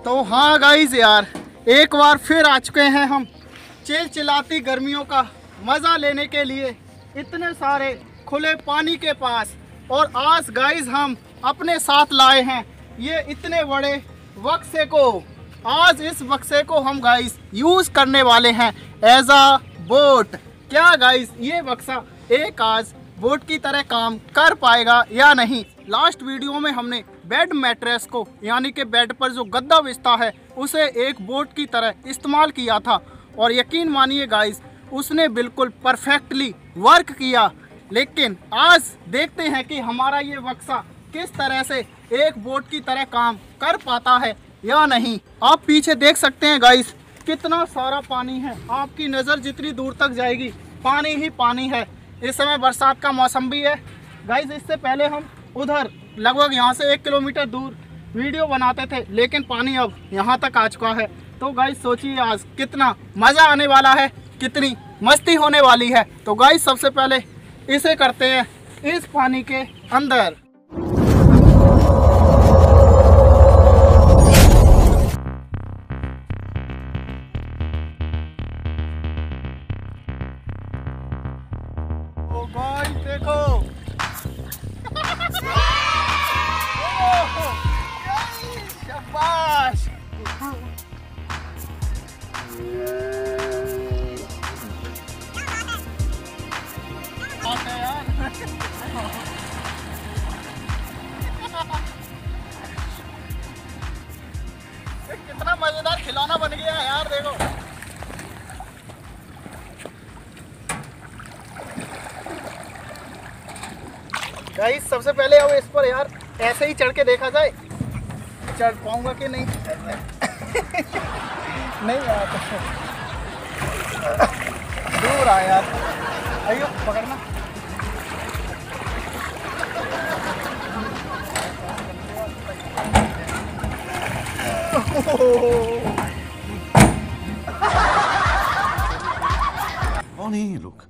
तो हाँ गाइस यार, एक बार फिर आ चुके हैं हम चिलचिलाती गर्मियों का मज़ा लेने के लिए इतने सारे खुले पानी के पास। और आज गाइस हम अपने साथ लाए हैं ये इतने बड़े बक्से को। आज इस बक्से को हम गाइस यूज़ करने वाले हैं एज अ बोट। क्या गाइस ये बक्सा एक आज बोट की तरह काम कर पाएगा या नहीं। लास्ट वीडियो में हमने बेड मैट्रेस को यानी कि बेड पर जो गद्दा बिछता है उसे एक बोट की तरह इस्तेमाल किया था और यकीन मानिए गाइस उसने बिल्कुल परफेक्टली वर्क किया। लेकिन आज देखते हैं कि हमारा ये बक्सा किस तरह से एक बोट की तरह काम कर पाता है या नहीं। आप पीछे देख सकते हैं गाइस कितना सारा पानी है, आपकी नज़र जितनी दूर तक जाएगी पानी ही पानी है। इस समय बरसात का मौसम भी है गाइस। इससे पहले हम उधर लगभग यहाँ से 1 किलोमीटर दूर वीडियो बनाते थे, लेकिन पानी अब यहाँ तक आ चुका है। तो गाइस सोचिए आज कितना मज़ा आने वाला है, कितनी मस्ती होने वाली है। तो गाइस सबसे पहले इसे करते हैं इस पानी के अंदर। तो गाइस देखो शाबाश। कितना मजेदार खिलौना बन गया है यार, देखो। गाइस सबसे पहले अब इस पर यार ऐसे ही चढ़ के देखा जाए, चढ़ पाऊंगा कि नहीं। नहीं यार दूर आ यार, आइयो पकड़ना। कौन है ये लोग,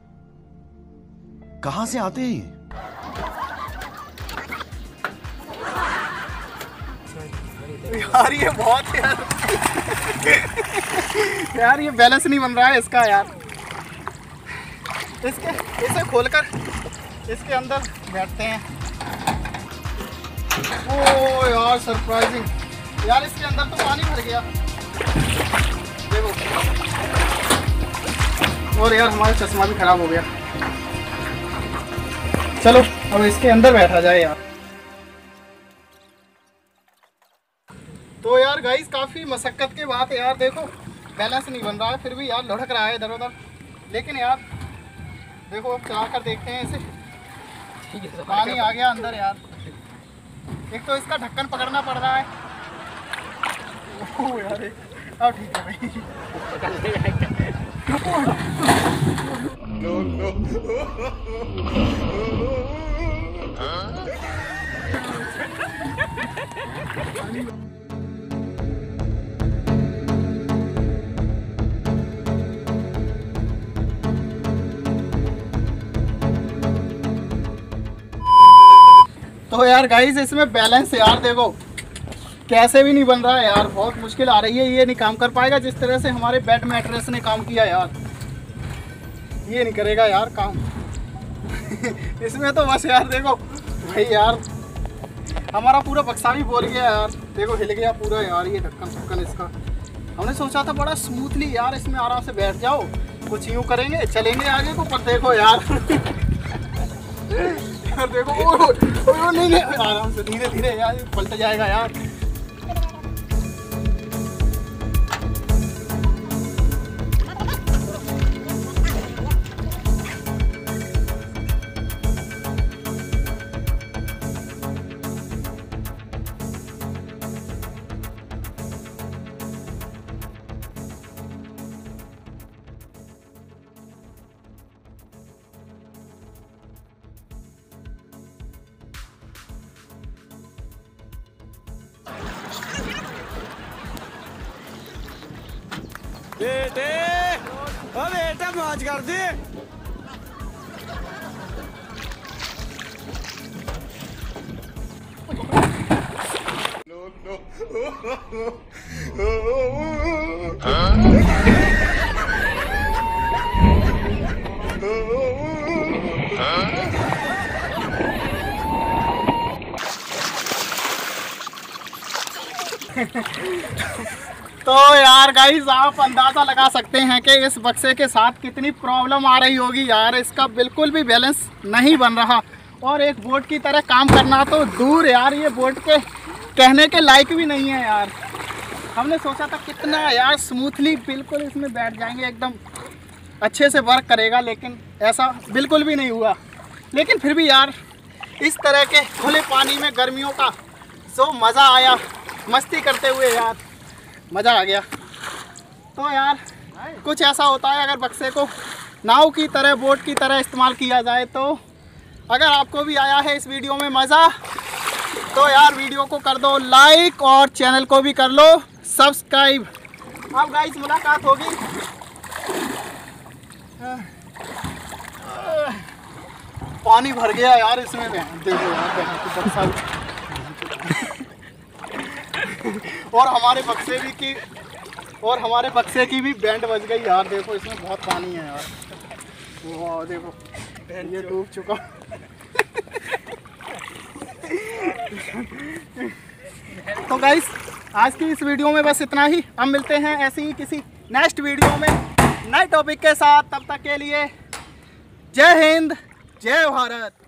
कहां से आते हैं? यार ये बहुत यार ये बैलेंस नहीं बन रहा है इसका यार। इसे खोलकर इसके अंदर बैठते हैं। ओ यार सरप्राइजिंग यार, इसके अंदर तो पानी भर गया देखो। और यार हमारा चश्मा भी खराब हो गया। चलो अब इसके अंदर बैठा जाए यार। तो यार गाइस काफ़ी मशक्क़त के बाद यार देखो बैलेंस नहीं बन रहा है, फिर भी यार लुढ़क रहा है इधर उधर। लेकिन यार देखो अब चला कर देखते हैं इसे। पानी आ गया अंदर यार। एक तो इसका ढक्कन पकड़ना पड़ रहा है। ओह यार अब ठीक है भाई। तो यार गाइस इसमें बैलेंस यार देखो कैसे भी नहीं बन रहा है यार, बहुत मुश्किल आ रही है। ये नहीं काम कर पाएगा जिस तरह से हमारे बेड मैट्रेस ने काम किया यार, ये नहीं करेगा यार काम। इसमें तो बस यार देखो भाई यार हमारा पूरा बक्सा भी बोल गया यार, देखो हिल गया पूरा यार ये ढक्कन इसका। हमने सोचा था बड़ा स्मूथली यार इसमें आराम से बैठ जाओ, कुछ यूँ करेंगे चलेंगे आगे को, पर देखो यार यार देखो ओ नहीं आराम से धीरे धीरे यार पलट जाएगा यार। बेटे ओ बेटा मौज कर दे। No, no. तो यार गाइस, आप अंदाज़ा लगा सकते हैं कि इस बक्से के साथ कितनी प्रॉब्लम आ रही होगी यार। इसका बिल्कुल भी बैलेंस नहीं बन रहा, और एक बोट की तरह काम करना तो दूर यार, ये बोट के कहने के लायक भी नहीं है यार। हमने सोचा था कितना यार स्मूथली बिल्कुल इसमें बैठ जाएंगे, एकदम अच्छे से वर्क करेगा, लेकिन ऐसा बिल्कुल भी नहीं हुआ। लेकिन फिर भी यार, इस तरह के खुले पानी में गर्मियों का जो मज़ा आया मस्ती करते हुए यार, मज़ा आ गया। तो यार कुछ ऐसा होता है, अगर बक्से को नाव की तरह, बोट की तरह इस्तेमाल किया जाए। तो अगर आपको भी आया है इस वीडियो में मज़ा, तो यार वीडियो को कर दो लाइक और चैनल को भी कर लो सब्सक्राइब। अब गाइस मुलाकात होगी। पानी भर गया यार इसमें, देखो यार, और हमारे बक्से की भी बैंड बज गई यार। देखो इसमें बहुत पानी है यार, वाह देखो ये डूब चुका। तो गाइस आज की इस वीडियो में बस इतना ही। हम मिलते हैं ऐसी ही किसी नेक्स्ट वीडियो में नए टॉपिक के साथ। तब तक के लिए जय हिंद, जय भारत।